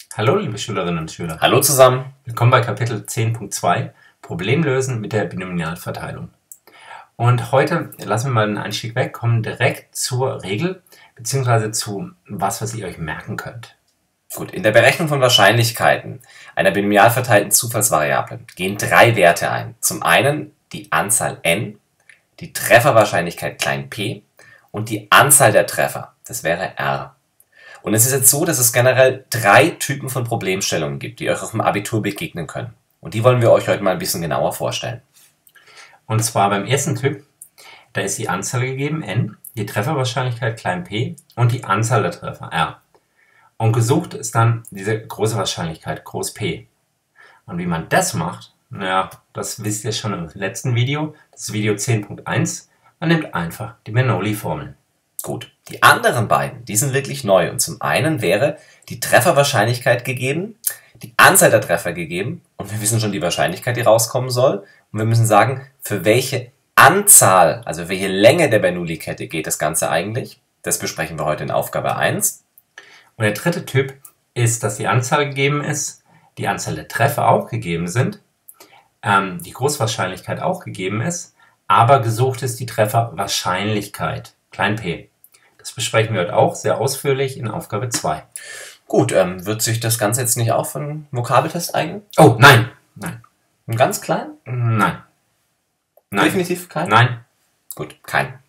Hallo liebe Schülerinnen und Schüler, Hallo zusammen. willkommen bei Kapitel 10.2 Problemlösen mit der Binomialverteilung. Und heute lassen wir mal den Einstieg weg, kommen direkt zur Regel bzw. zu was ihr euch merken könnt. Gut, in der Berechnung von Wahrscheinlichkeiten einer binomial verteilten Zufallsvariable gehen drei Werte ein. Zum einen die Anzahl n, die Trefferwahrscheinlichkeit p und die Anzahl der Treffer, das wäre r. Und es ist jetzt so, dass es generell drei Typen von Problemstellungen gibt, die euch auf dem Abitur begegnen können. Und die wollen wir euch heute mal ein bisschen genauer vorstellen. Und zwar beim ersten Typ, da ist die Anzahl gegeben, n, die Trefferwahrscheinlichkeit p und die Anzahl der Treffer, r. Und gesucht ist dann diese große Wahrscheinlichkeit, groß P. Und wie man das macht, naja, das wisst ihr schon im letzten Video, das Video 10.1. Man nimmt einfach die Bernoulli-Formeln. Gut, die anderen beiden, die sind wirklich neu. Und zum einen wäre die Trefferwahrscheinlichkeit gegeben, die Anzahl der Treffer gegeben und wir wissen schon die Wahrscheinlichkeit, die rauskommen soll. Und wir müssen sagen, für welche Anzahl, also welche Länge der Bernoulli-Kette geht das Ganze eigentlich. Das besprechen wir heute in Aufgabe 1. Und der dritte Typ ist, dass die Anzahl gegeben ist, die Anzahl der Treffer auch gegeben sind, die Großwahrscheinlichkeit auch gegeben ist, aber gesucht ist die Trefferwahrscheinlichkeit, p. Das besprechen wir heute auch sehr ausführlich in Aufgabe 2. Gut, wird sich das Ganze jetzt nicht auch für einen Vokabeltest eignen? Oh, nein, nein. Ein ganz klein? Nein. Nein. Definitiv kein? Nein. Gut, kein.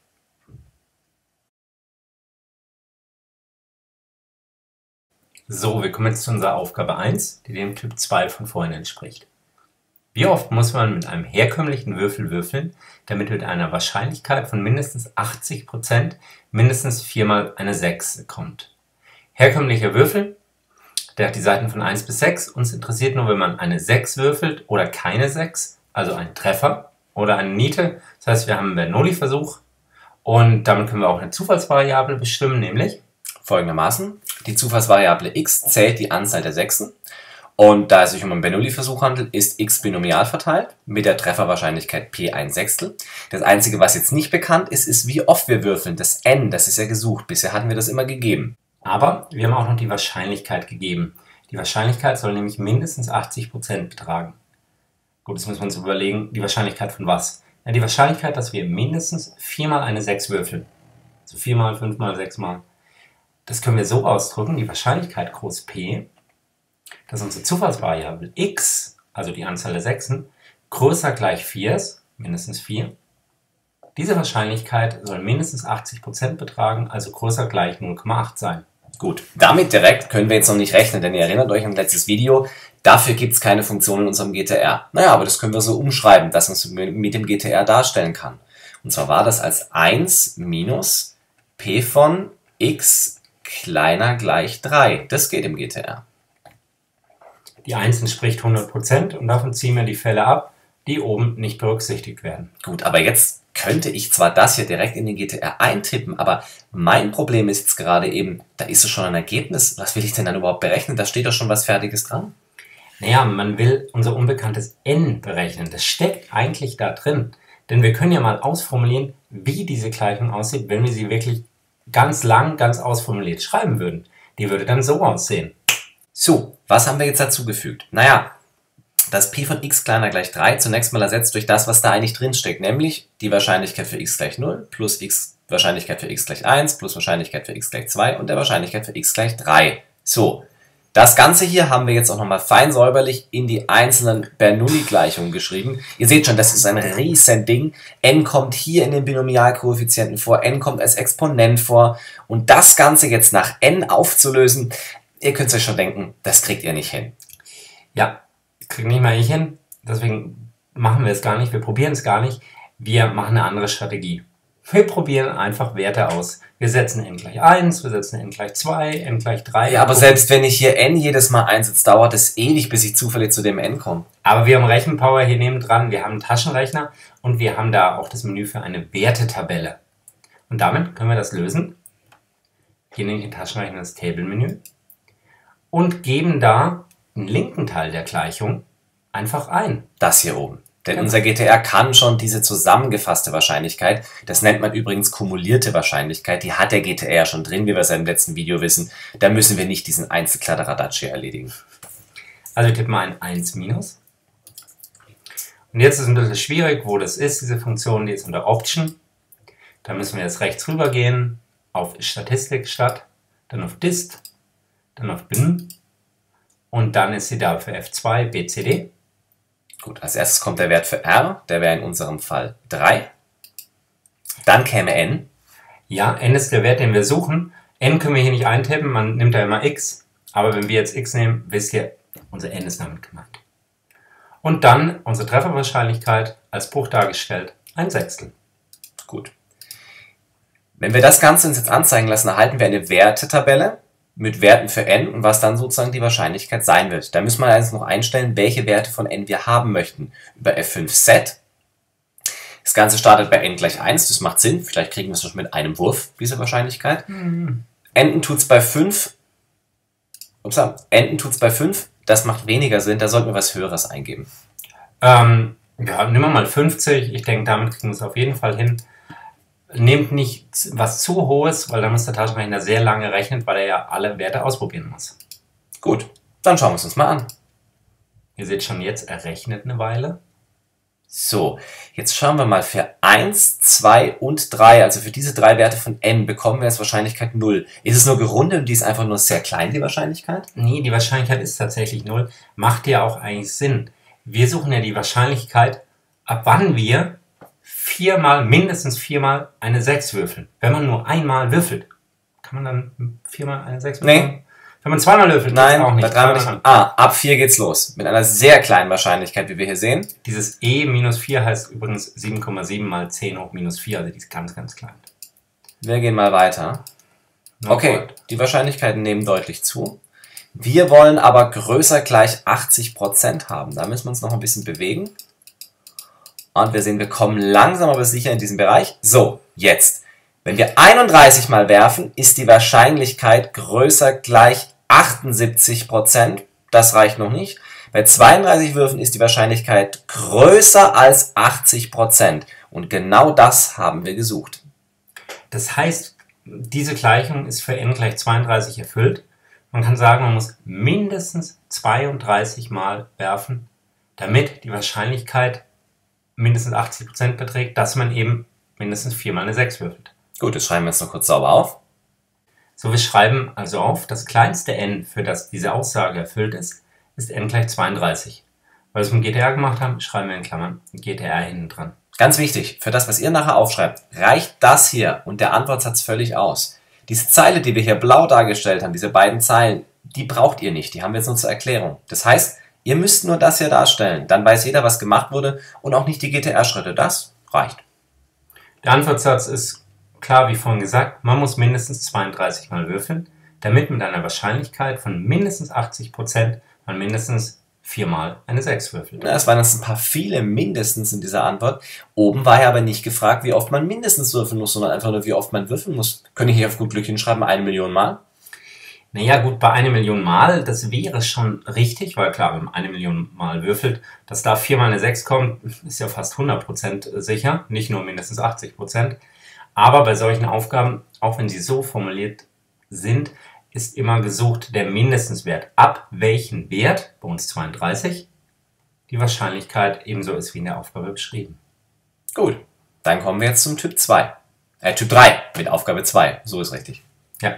So, wir kommen jetzt zu unserer Aufgabe 1, die dem Typ 2 von vorhin entspricht. Wie oft muss man mit einem herkömmlichen Würfel würfeln, damit mit einer Wahrscheinlichkeit von mindestens 80% mindestens 4 mal eine 6 kommt? Herkömmlicher Würfel, der hat die Seiten von 1 bis 6. Uns interessiert nur, wenn man eine 6 würfelt oder keine 6, also einen Treffer oder eine Niete. Das heißt, wir haben einen Bernoulli-Versuch und damit können wir auch eine Zufallsvariable bestimmen, nämlich folgendermaßen: Die Zufallsvariable x zählt die Anzahl der Sechsen. Und da es sich um einen Bernoulli-Versuch handelt, ist x binomial verteilt mit der Trefferwahrscheinlichkeit p 1/6. Das Einzige, was jetzt nicht bekannt ist, ist, wie oft wir würfeln. Das n, das ist ja gesucht. Bisher hatten wir das immer gegeben. Aber wir haben auch noch die Wahrscheinlichkeit gegeben. Die Wahrscheinlichkeit soll nämlich mindestens 80% betragen. Gut, jetzt müssen wir uns überlegen, die Wahrscheinlichkeit von was? Ja, die Wahrscheinlichkeit, dass wir mindestens 4 mal eine 6 würfeln. Also 4 mal, 5 mal, 6 mal. Das können wir so ausdrücken, die Wahrscheinlichkeit groß P, dass unsere Zufallsvariable x, also die Anzahl der Sechsen, größer gleich 4 ist, mindestens 4. Diese Wahrscheinlichkeit soll mindestens 80% betragen, also größer gleich 0,8 sein. Gut, damit direkt können wir jetzt noch nicht rechnen, denn ihr erinnert euch an letztes Video, dafür gibt es keine Funktion in unserem GTR. Naja, aber das können wir so umschreiben, dass man es mit dem GTR darstellen kann. Und zwar war das als 1 minus p von x kleiner gleich 3. Das geht im GTR. Die 1 entspricht 100% und davon ziehen wir die Fälle ab, die oben nicht berücksichtigt werden. Gut, aber jetzt könnte ich zwar das hier direkt in den GTR eintippen, aber mein Problem ist jetzt gerade eben, da ist es schon ein Ergebnis. Was will ich denn dann überhaupt berechnen? Da steht doch schon was Fertiges dran. Naja, man will unser unbekanntes n berechnen. Das steckt eigentlich da drin. Denn wir können ja mal ausformulieren, wie diese Gleichung aussieht, wenn wir sie wirklich ganz lang, ganz ausformuliert schreiben würden. Die würde dann so aussehen. So, was haben wir jetzt dazu gefügt? Naja, das p von x kleiner gleich 3 zunächst mal ersetzt durch das, was da eigentlich drin steckt, nämlich die Wahrscheinlichkeit für x gleich 0 plus Wahrscheinlichkeit für x gleich 1 plus Wahrscheinlichkeit für x gleich 2 und der Wahrscheinlichkeit für x gleich 3. So, das Ganze hier haben wir jetzt auch nochmal fein säuberlich in die einzelnen Bernoulli-Gleichungen geschrieben. Ihr seht schon, das ist ein riesen Ding. N kommt hier in den Binomialkoeffizienten vor, n kommt als Exponent vor und das Ganze jetzt nach n aufzulösen, ihr könnt euch schon denken, das kriegt ihr nicht hin. Ja, kriegen nicht mal ich hin, deswegen machen wir es gar nicht, wir probieren es gar nicht, wir machen eine andere Strategie. Wir probieren einfach Werte aus. Wir setzen n gleich 1, wir setzen n gleich 2, n gleich 3. Ja, aber selbst wenn ich hier n jedes Mal einsetze, dauert es ewig, bis ich zufällig zu dem n komme. Aber wir haben Rechenpower hier neben dran, wir haben einen Taschenrechner und wir haben da auch das Menü für eine Wertetabelle. Und damit können wir das lösen. Gehen in den Taschenrechner das Table-Menü und geben da den linken Teil der Gleichung einfach ein. Das hier oben. Denn Genau. unser GTR kann schon diese zusammengefasste Wahrscheinlichkeit, das nennt man übrigens kumulierte Wahrscheinlichkeit, die hat der GTR ja schon drin, wie wir es ja im letzten Video wissen. Da müssen wir nicht diesen Einzelkladderadatsch hier erledigen. Also wir tippen mal ein 1 minus. Und jetzt ist es ein bisschen schwierig, wo das ist, diese Funktion, die ist unter Option. Da müssen wir jetzt rechts rüber gehen, auf Statistik statt, dann auf Dist, dann auf Bin und dann ist sie da für F2, BCD. Gut, als erstes kommt der Wert für R, der wäre in unserem Fall 3. Dann käme N. Ja, N ist der Wert, den wir suchen. N können wir hier nicht eintippen, man nimmt da immer X. Aber wenn wir jetzt X nehmen, wisst ihr, unser N ist damit gemeint. Und dann unsere Trefferwahrscheinlichkeit als Bruch dargestellt, ein Sechstel. Gut. Wenn wir das Ganze uns jetzt anzeigen lassen, erhalten wir eine Wertetabelle mit Werten für n und was dann sozusagen die Wahrscheinlichkeit sein wird. Da müssen wir jetzt noch einstellen, welche Werte von n wir haben möchten. Über F5 Das Ganze startet bei n gleich 1, das macht Sinn. Vielleicht kriegen wir es schon mit einem Wurf, diese Wahrscheinlichkeit. Enden tut es bei 5. Enden tut es bei 5. Das macht weniger Sinn, da sollten wir was Höheres eingeben. Ja, nehmen wir mal 50. Ich denke, damit kriegen wir es auf jeden Fall hin. Nehmt nicht was zu Hohes, weil dann muss der Taschenrechner sehr lange rechnen, weil er ja alle Werte ausprobieren muss. Gut, dann schauen wir es uns mal an. Ihr seht schon jetzt, er rechnet eine Weile. So, jetzt schauen wir mal für 1, 2 und 3, also für diese drei Werte von n, bekommen wir jetzt Wahrscheinlichkeit 0. Ist es nur gerundet und die ist einfach nur sehr klein, die Wahrscheinlichkeit? Nee, die Wahrscheinlichkeit ist tatsächlich 0. Macht ja auch eigentlich Sinn. Wir suchen ja die Wahrscheinlichkeit, ab wann wir mindestens viermal eine 6 würfeln. Wenn man nur einmal würfelt, kann man dann viermal eine 6 würfeln? Nee. Wenn man zweimal würfelt, Nein, auch nicht. bei dreimal nicht. Ab 4 geht's los. Mit einer sehr kleinen Wahrscheinlichkeit, wie wir hier sehen. Dieses E minus 4 heißt übrigens 7,7 mal 10 hoch minus 4, also die ist ganz, ganz klein. Wir gehen mal weiter. No Okay, point. die Wahrscheinlichkeiten nehmen deutlich zu. Wir wollen aber größer gleich 80% haben. Da müssen wir uns noch ein bisschen bewegen. Und wir sehen, wir kommen langsam aber sicher in diesen Bereich. So, jetzt. Wenn wir 31 mal werfen, ist die Wahrscheinlichkeit größer gleich 78%. Das reicht noch nicht. Bei 32 Würfen ist die Wahrscheinlichkeit größer als 80%. Und genau das haben wir gesucht. Das heißt, diese Gleichung ist für n gleich 32 erfüllt. Man kann sagen, man muss mindestens 32 mal werfen, damit die Wahrscheinlichkeit mindestens 80% beträgt, dass man eben mindestens 4 mal eine 6 würfelt. Gut, das schreiben wir jetzt noch kurz sauber auf. So, wir schreiben also auf, das kleinste n, für das diese Aussage erfüllt ist n gleich 32. Weil wir es mit GTR gemacht haben, schreiben wir in Klammern GTR hinten dran. Ganz wichtig, für das, was ihr nachher aufschreibt, reicht das hier und der Antwortsatz völlig aus. Diese Zeile, die wir hier blau dargestellt haben, diese beiden Zeilen, die braucht ihr nicht, die haben wir jetzt nur zur Erklärung. Das heißt, ihr müsst nur das hier darstellen, dann weiß jeder, was gemacht wurde und auch nicht die GTR-Schritte. Das reicht. Der Antwortsatz ist klar, wie vorhin gesagt, man muss mindestens 32 mal würfeln, damit mit einer Wahrscheinlichkeit von mindestens 80% man mindestens 4 mal eine 6 würfelt. Ja, es waren jetzt ein paar viele mindestens in dieser Antwort. Oben war ja aber nicht gefragt, wie oft man mindestens würfeln muss, sondern einfach nur, wie oft man würfeln muss. Könnte ich hier auf gut Glück hinschreiben, 1 Million Mal? Naja gut, bei 1 Million Mal, das wäre schon richtig, weil klar, wenn man 1 Million Mal würfelt, dass da 4 mal eine 6 kommt, ist ja fast 100% sicher, nicht nur mindestens 80%. Aber bei solchen Aufgaben, auch wenn sie so formuliert sind, ist immer gesucht der Mindestenswert. Ab welchen Wert, bei uns 32, die Wahrscheinlichkeit ebenso ist wie in der Aufgabe beschrieben. Gut, dann kommen wir jetzt zum Typ 2. Typ 3 mit Aufgabe 2, so ist richtig. Ja.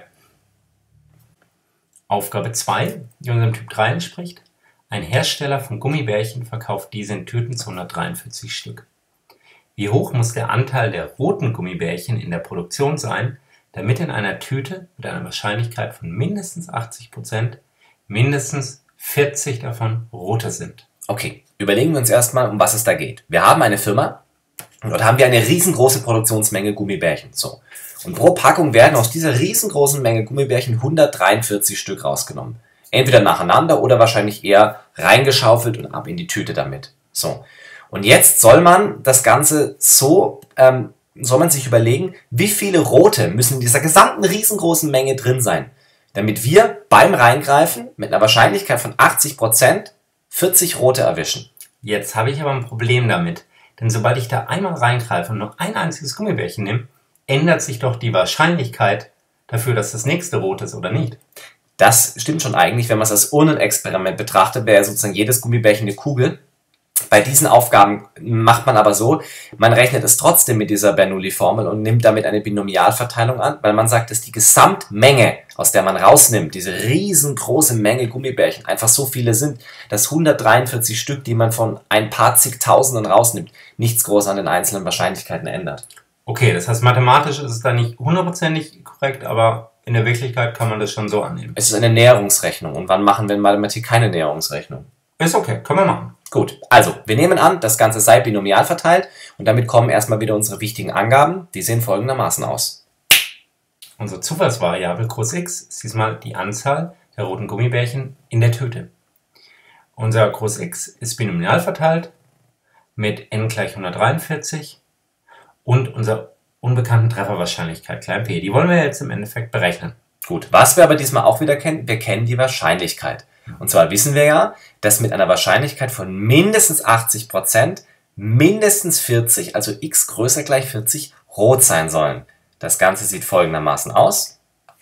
Aufgabe 2, die unserem Typ 3 entspricht. Ein Hersteller von Gummibärchen verkauft diese in Tüten zu 143 Stück. Wie hoch muss der Anteil der roten Gummibärchen in der Produktion sein, damit in einer Tüte mit einer Wahrscheinlichkeit von mindestens 80% mindestens 40 davon rote sind? Okay, überlegen wir uns erstmal, um was es da geht. Wir haben eine Firma und dort haben wir eine riesengroße Produktionsmenge Gummibärchen. So. Und pro Packung werden aus dieser riesengroßen Menge Gummibärchen 143 Stück rausgenommen. Entweder nacheinander oder wahrscheinlich eher reingeschaufelt und ab in die Tüte damit. So. Und jetzt soll man das Ganze soll man sich überlegen, wie viele rote müssen in dieser gesamten riesengroßen Menge drin sein, damit wir beim Reingreifen mit einer Wahrscheinlichkeit von 80% 40 rote erwischen. Jetzt habe ich aber ein Problem damit. Denn sobald ich da einmal reingreife und nur ein einziges Gummibärchen nehme, ändert sich doch die Wahrscheinlichkeit dafür, dass das nächste rot ist oder nicht. Das stimmt schon eigentlich, wenn man es als Urnenexperiment betrachtet, wäre sozusagen jedes Gummibärchen eine Kugel. Bei diesen Aufgaben macht man aber so, man rechnet es trotzdem mit dieser Bernoulli-Formel und nimmt damit eine Binomialverteilung an, weil man sagt, dass die Gesamtmenge, aus der man rausnimmt, diese riesengroße Menge Gummibärchen, einfach so viele sind, dass 143 Stück, die man von ein paar zigtausenden rausnimmt, nichts groß an den einzelnen Wahrscheinlichkeiten ändert. Okay, das heißt, mathematisch ist es da nicht hundertprozentig korrekt, aber in der Wirklichkeit kann man das schon so annehmen. Es ist eine Näherungsrechnung. Und wann machen wir in Mathematik keine Näherungsrechnung? Ist okay, können wir machen. Gut, also wir nehmen an, das Ganze sei binomial verteilt und damit kommen erstmal wieder unsere wichtigen Angaben. Die sehen folgendermaßen aus. Unsere Zufallsvariable Groß X ist diesmal die Anzahl der roten Gummibärchen in der Tüte. Unser Groß X ist binomial verteilt mit n gleich 143 und unserer unbekannten Trefferwahrscheinlichkeit klein p. Die wollen wir jetzt im Endeffekt berechnen. Gut, was wir aber diesmal auch wieder kennen, wir kennen die Wahrscheinlichkeit. Und zwar wissen wir ja, dass mit einer Wahrscheinlichkeit von mindestens 80% mindestens 40, also x größer gleich 40, rot sein sollen. Das Ganze sieht folgendermaßen aus.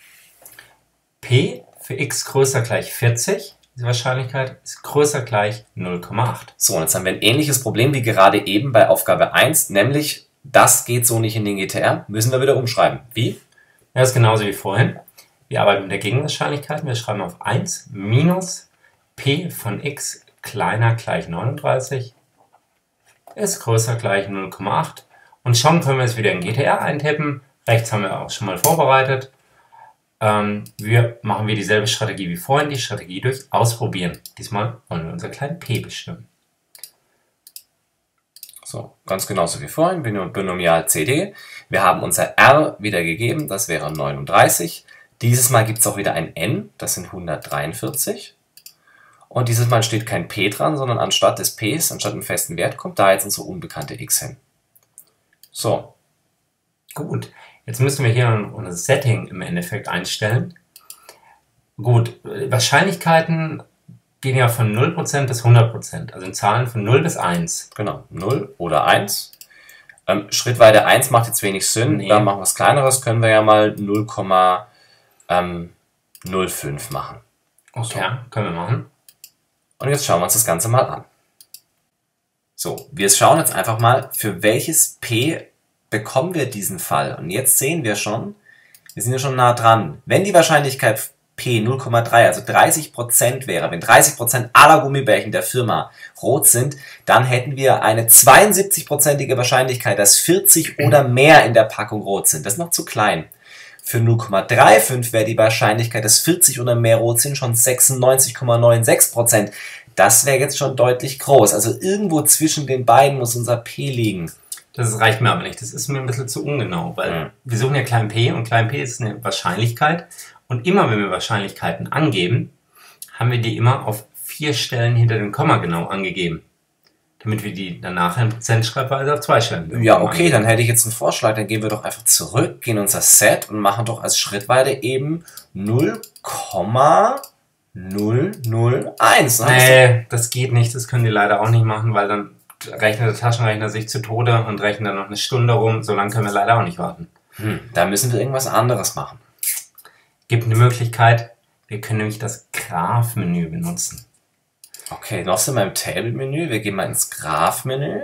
P für x größer gleich 40, die Wahrscheinlichkeit ist größer gleich 0,8. So, und jetzt haben wir ein ähnliches Problem wie gerade eben bei Aufgabe 1, nämlich das geht so nicht in den GTR, müssen wir wieder umschreiben. Wie? Ja, das ist genauso wie vorhin. Wir arbeiten mit der Gegenwahrscheinlichkeit. Wir schreiben auf 1 minus p von x kleiner gleich 39 ist größer gleich 0,8. Und schon können wir es wieder in GTR eintippen. Rechts haben wir auch schon mal vorbereitet. Wir machen wir dieselbe Strategie wie vorhin, die Strategie durch Ausprobieren. Diesmal wollen wir unser kleinen p bestimmen. So, ganz genauso wie vorhin, Binomial CD. Wir haben unser r wieder gegeben, das wäre 39. Dieses Mal gibt es auch wieder ein n, das sind 143. Und dieses Mal steht kein p dran, sondern anstatt des p's, anstatt einem festen Wert, kommt da jetzt unsere unbekannte x hin. So. Gut, jetzt müssen wir hier unser Setting im Endeffekt einstellen. Gut, Wahrscheinlichkeiten gehen ja von 0% bis 100%, also in Zahlen von 0 bis 1. Genau, 0 oder 1. Schrittweite 1 macht jetzt wenig Sinn, Nee. da machen wir was Kleineres, können wir ja mal 0,05 machen. Okay, können wir machen. Und jetzt schauen wir uns das Ganze mal an. So, wir schauen jetzt einfach mal, für welches P bekommen wir diesen Fall. Und jetzt sehen wir schon, wir sind ja schon nah dran. Wenn die Wahrscheinlichkeit P 0,3, also 30% wäre, wenn 30% aller Gummibärchen der Firma rot sind, dann hätten wir eine 72%ige Wahrscheinlichkeit, dass 40 oder mehr in der Packung rot sind. Das ist noch zu klein. Für 0,35 wäre die Wahrscheinlichkeit, dass 40 oder mehr rot sind, schon 96,96%. Das wäre jetzt schon deutlich groß. Also irgendwo zwischen den beiden muss unser P liegen. Das reicht mir aber nicht. Das ist mir ein bisschen zu ungenau, weil wir suchen ja klein p und klein p ist eine Wahrscheinlichkeit. Und immer wenn wir Wahrscheinlichkeiten angeben, haben wir die immer auf 4 Stellen hinter dem Komma genau angegeben. Damit wir die dann nachher in Prozentschreibweise auf 2 Stellen. Ja, okay, dann hätte ich jetzt einen Vorschlag. Dann gehen wir doch einfach zurück, gehen in unser Set und machen doch als Schrittweite eben 0,001. Nee, das geht nicht. Das können die leider auch nicht machen, weil dann rechnet der Taschenrechner sich zu Tode und rechnet dann noch eine Stunde rum. So lange können wir leider auch nicht warten. Da müssen wir irgendwas anderes machen. Gibt eine Möglichkeit, wir können nämlich das Graph-Menü benutzen. Okay, noch sind wir im Table-Menü. Wir gehen mal ins Graph-Menü.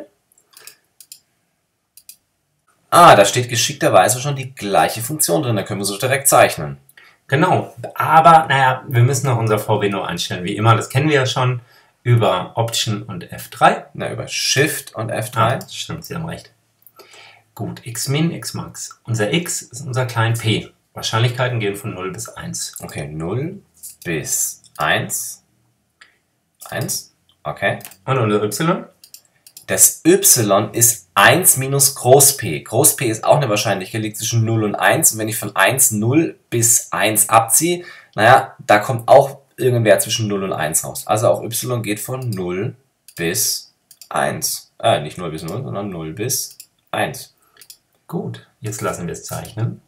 Ah, da steht geschickterweise schon die gleiche Funktion drin. Da können wir so direkt zeichnen. Genau, aber naja, wir müssen noch unser VW-No einstellen. Wie immer, das kennen wir ja schon über Option und F3. Na, über Shift und F3. Ah, stimmt, Sie haben recht. Gut, Xmin, Xmax. Unser X ist unser klein p. Wahrscheinlichkeiten gehen von 0 bis 1. Okay, 0 bis 1. 1, okay. Und unser Y? Das Y ist 1 minus Groß P. Groß P ist auch eine Wahrscheinlichkeit, liegt zwischen 0 und 1. Und wenn ich von 1, 0 bis 1 abziehe, naja, da kommt auch irgendein Wert zwischen 0 und 1 raus. Also auch Y geht von 0 bis 1. Nicht 0 bis 0, sondern 0 bis 1. Gut, jetzt lassen wir es zeichnen.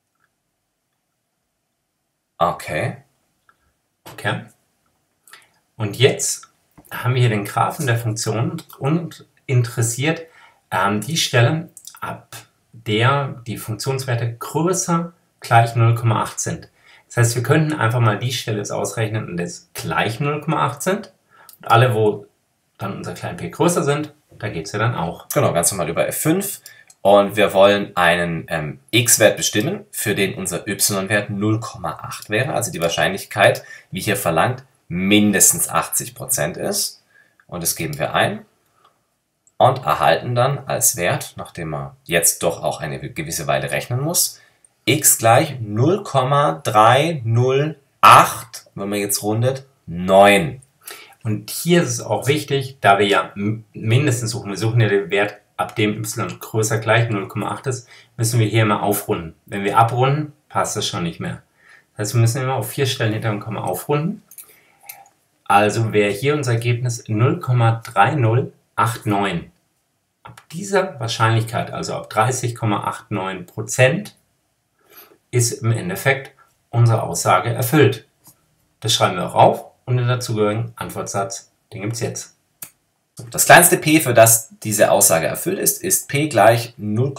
Okay. Okay. Und jetzt haben wir hier den Graphen der Funktion und interessiert die Stelle, ab der die Funktionswerte größer gleich 0,8 sind. Das heißt, wir könnten einfach mal die Stelle jetzt ausrechnen, an der es gleich 0,8 sind. Und alle, wo dann unser klein p größer sind, da geht es ja dann auch. Genau, ganz normal über F5. Und wir wollen einen x-Wert bestimmen, für den unser y-Wert 0,8 wäre. Also die Wahrscheinlichkeit, wie hier verlangt, mindestens 80% ist. Und das geben wir ein. Und erhalten dann als Wert, nachdem man jetzt doch auch eine gewisse Weile rechnen muss, x gleich 0,308, wenn man jetzt rundet, 9. Und hier ist es auch wichtig, da wir ja mindestens suchen, wir suchen ja den Wert, ab dem y größer gleich 0,8 ist, müssen wir hier immer aufrunden. Wenn wir abrunden, passt das schon nicht mehr. Das heißt, wir müssen immer auf 4 Stellen hinter dem Komma aufrunden. Also wäre hier unser Ergebnis 0,3089. Ab dieser Wahrscheinlichkeit, also ab 30,89%, ist im Endeffekt unsere Aussage erfüllt. Das schreiben wir auch auf und den dazugehörigen Antwortsatz, den gibt es jetzt. Das kleinste p, für das diese Aussage erfüllt ist p gleich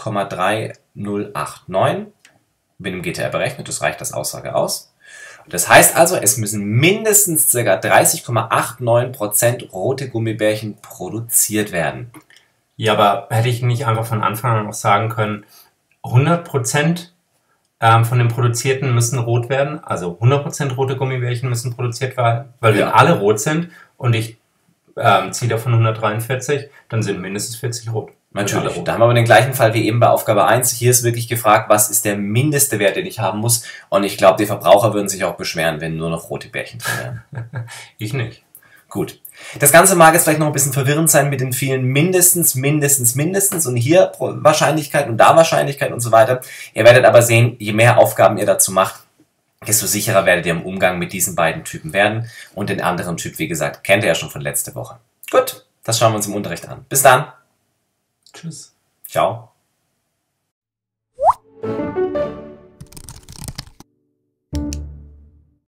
0,3089. Mit dem GTR berechnet, das reicht als Aussage aus. Das heißt also, es müssen mindestens ca. 30,89% rote Gummibärchen produziert werden. Ja, aber hätte ich nicht einfach von Anfang an auch sagen können, 100% von den Produzierten müssen rot werden, also 100% rote Gummibärchen müssen produziert werden, weil wenn alle rot sind und ich ziehe davon 143, dann sind mindestens 40 rot. Natürlich. Da haben wir aber den gleichen Fall wie eben bei Aufgabe 1. Hier ist wirklich gefragt, was ist der mindeste Wert, den ich haben muss. Und ich glaube, die Verbraucher würden sich auch beschweren, wenn nur noch rote Bärchen drin wären. Ich nicht. Gut. Das Ganze mag jetzt vielleicht noch ein bisschen verwirrend sein mit den vielen mindestens und hier Wahrscheinlichkeit und da Wahrscheinlichkeit und so weiter. Ihr werdet aber sehen, je mehr Aufgaben ihr dazu macht, desto sicherer werdet ihr im Umgang mit diesen beiden Typen werden. Und den anderen Typ, wie gesagt, kennt ihr ja schon von letzter Woche. Gut, das schauen wir uns im Unterricht an. Bis dann. Tschüss. Ciao.